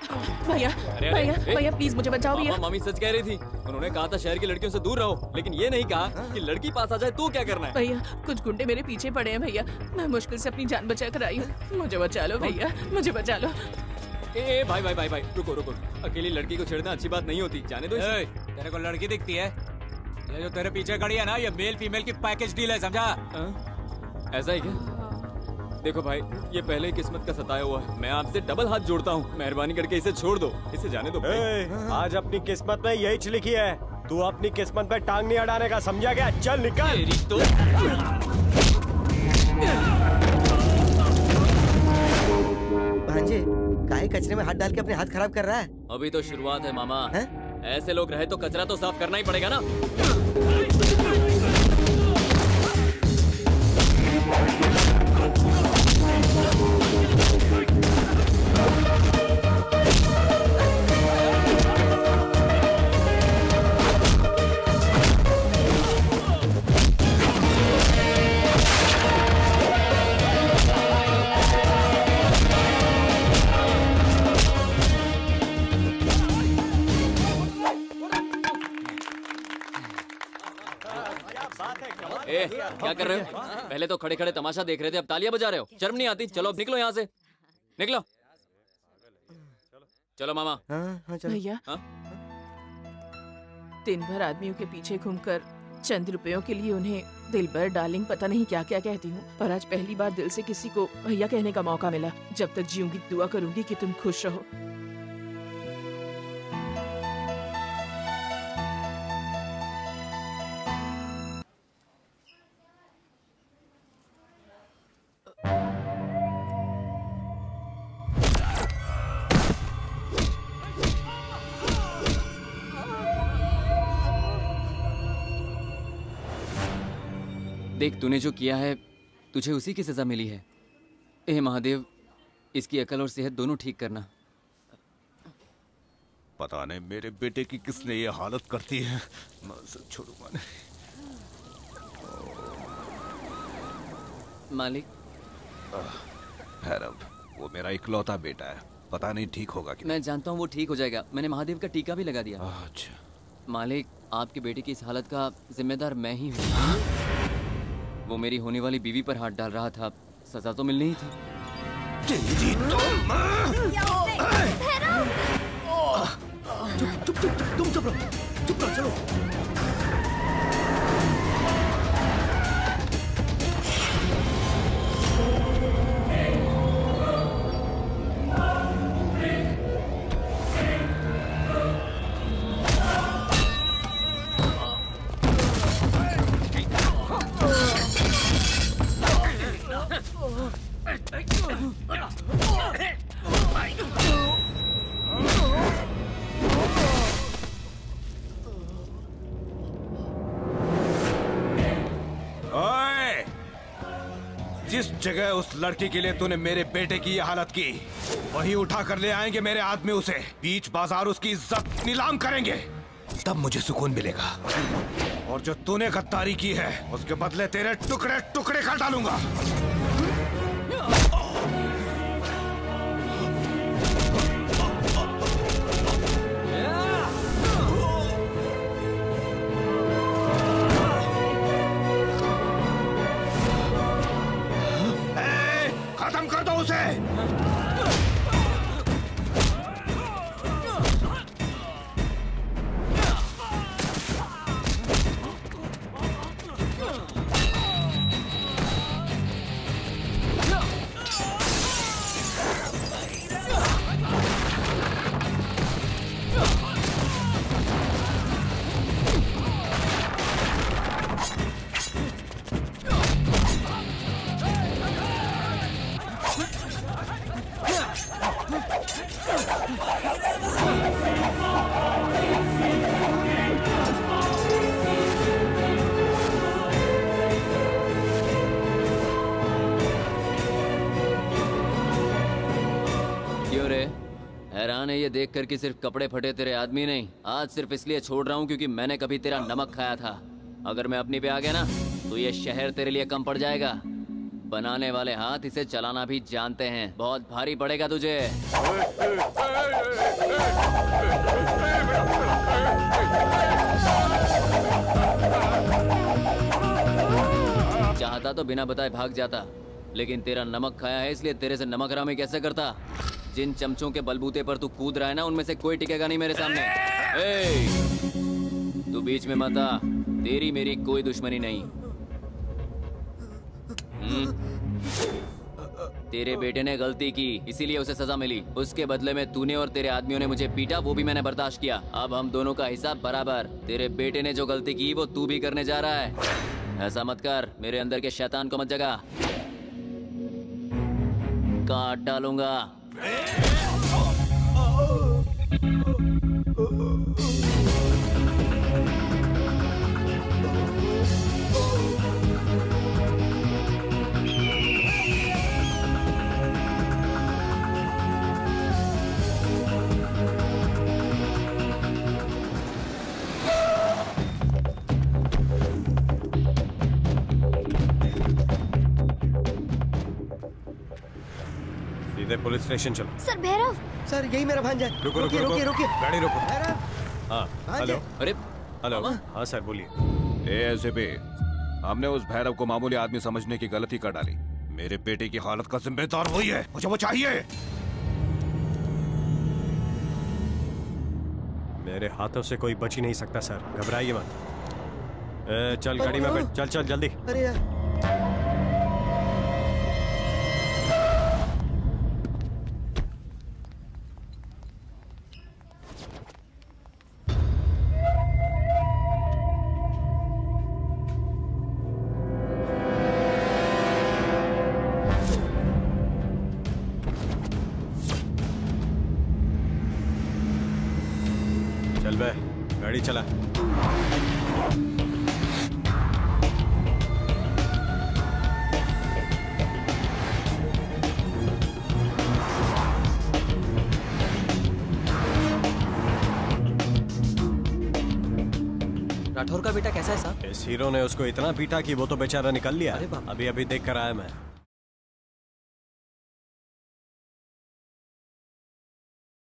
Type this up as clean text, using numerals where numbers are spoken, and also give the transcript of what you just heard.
भैया भैया भैया प्लीज मुझे बचाओ भैया। मम्मी सच कह रही थी, उन्होंने कहा था शहर की लड़कियों से दूर रहो, लेकिन ये नहीं कहा कि लड़की पास आ जाए तो क्या करना है। भैया कुछ गुंडे मेरे पीछे पड़े हैं भैया, मैं मुश्किल से अपनी जान बचा कर आई हूँ, मुझे बचा लो भैया, मुझे बचा लो। ए भाई भाई भाई भाई रुको रुको, अकेली लड़की को छेड़ना अच्छी बात नहीं होती, जाने दो। तेरे को लड़की दिखती है? ये जो तेरे पीछे खड़ी है ना, ये मेल फीमेल की पैकेज डील है, समझा? ऐसा ही क्या? देखो भाई, ये पहले किस्मत का सताया हुआ है, मैं आपसे डबल हाथ जोड़ता हूँ, मेहरबानी करके इसे छोड़ दो, इसे जाने दो। आज अपनी किस्मत में यही लिखी है, तू अपनी किस्मत पे टांग नहीं अड़ाने का, समझा क्या? चल निकल। तो भांजे, काहे कचरे में हाथ डाल के अपने हाथ खराब कर रहा है? अभी तो शुरुआत है मामा, ऐसे लोग रहे तो कचरा तो साफ करना ही पड़ेगा ना। क्या कर रहे हो? पहले तो खड़े खड़े तमाशा देख रहे थे, अब तालियां बजा रहे हो, शर्म नहीं आती? चलो अब निकलो यहाँ से, निकलो। चलो मामा। भैया दिन भर आदमियों के पीछे घूमकर चंद रुपयों के लिए उन्हें दिल भर डार्लिंग पता नहीं क्या क्या कहती हूँ, पर आज पहली बार दिल से किसी को भैया कहने का मौका मिला। जब तक जीऊंगी दुआ करूंगी कि तुम खुश रहो। देख, तूने जो किया है तुझे उसी की सजा मिली है। हे महादेव, इसकी अकल और सेहत दोनों ठीक करना। पता नहीं मेरे बेटे की किसने ये हालत करती है, मैं उसे छोड़ूंगा नहीं। मालिक। भैरव, वो मेरा इकलौता बेटा है, पता नहीं ठीक होगा कि मैं जानता हूँ वो ठीक हो जाएगा, मैंने महादेव का टीका भी लगा दिया। अच्छा। मालिक, आपके बेटे की इस हालत का जिम्मेदार मैं ही हूँ। वो मेरी होने वाली बीवी पर हाथ डाल रहा था, सजा तो मिलनी ही थी। तुम चुप रहो, चलो। जिस जगह उस लड़की के लिए तूने मेरे बेटे की ये हालत की, वहीं उठा कर ले आएंगे मेरे आदमी उसे, बीच बाजार उसकी इज्जत नीलाम करेंगे, तब मुझे सुकून मिलेगा। और जो तूने गद्दारी की है उसके बदले तेरे टुकड़े टुकड़े कर डालूंगा। खत्म कर दो उसे। हैरान है ये देख कर कि सिर्फ कपड़े फटे तेरे आदमी नहीं, आज सिर्फ इसलिए छोड़ रहा हूँ क्योंकि मैंने कभी तेरा नमक खाया था। अगर मैं अपनी पे आ गया ना तो ये शहर तेरे लिए कम पड़ जाएगा। बनाने वाले हाथ इसे चलाना भी जानते हैं। बहुत भारी पड़ेगा तुझे। चाहता तो बिना बताए भाग जाता, लेकिन तेरा नमक खाया है इसलिए तेरे से नमक हरामी कैसे करता। जिन चमचों के बलबूते पर तू कूद रहा है ना, उनमें से कोई टिकेगा नहीं मेरे सामने। तू बीच में मत आ, तेरी मेरी कोई दुश्मनी नहीं। तेरे बेटे ने गलती की, इसीलिए उसे सजा मिली। उसके बदले में तूने और तेरे आदमियों ने मुझे पीटा, वो भी मैंने बर्दाश्त किया। अब हम दोनों का हिसाब बराबर। तेरे बेटे ने जो गलती की वो तू भी करने जा रहा है। ऐसा मत कर, मेरे अंदर के शैतान को मत जगा, काट डालूंगा। पुलिस स्टेशन चलो। सर भैरव। सर यही मेरा भांजा। रुको रुको रोकिए रोकिए, गाड़ी रोको। भैरव। हाँ हेलो। अरे हेलो। हाँ सर बोलिए। एसीपी, हमने उस भैरव को मामूली आदमी समझने की गलती कर डाली। मेरे बेटे की हालत का जिम्मेदार वही है, मुझे वो चाहिए। मेरे हाथों से कोई बच ही नहीं सकता सर, घबराइए मत। चल गाड़ी में बैठ, चल चल जल्दी। अरे यार, चल बे, गाड़ी चला। राठौर का बेटा कैसा है साहब? इस हीरो ने उसको इतना पीटा कि वो तो बेचारा निकल लिया। अरे बाप। अभी अभी देख कर आया मैं।